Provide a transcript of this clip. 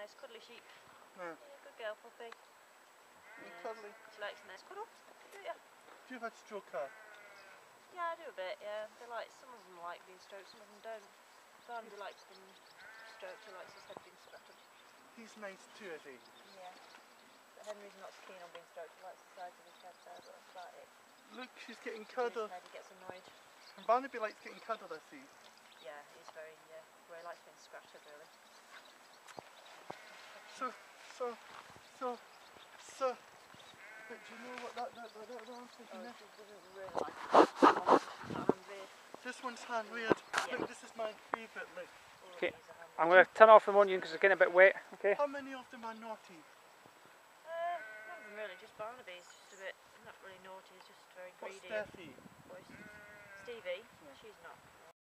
nice, cuddly sheep. Yeah. Yeah, good girl, puppy. Cuddly. She likes a nice cuddle. Do ya? Do you have to stroke her? Yeah, I do a bit, yeah. They like, some of them like being stroked, some of them don't. Barnaby likes being stroked, he likes his head being scratched. He's nice too, is he? Yeah. But Henry's not so keen on being stroked, he likes the sides of his head there, but that's about it. Look, she's getting His cuddled. head, he gets annoyed. And Barnaby likes getting cuddled, I see. Yeah, he's very, well, he likes being scratched, really. So. But do you know what that I'm thinking Oh, there? she doesn't really like that hand. This one's hand weird. Yeah. Look, this is my favourite, look. Okay, I'm going to turn off the onion because it's getting a bit wet, okay? How many of them are naughty? None of them really, just Barnaby's just a bit, not really naughty, he's just very What's greedy. Steffi? Stevie, Yeah. she's not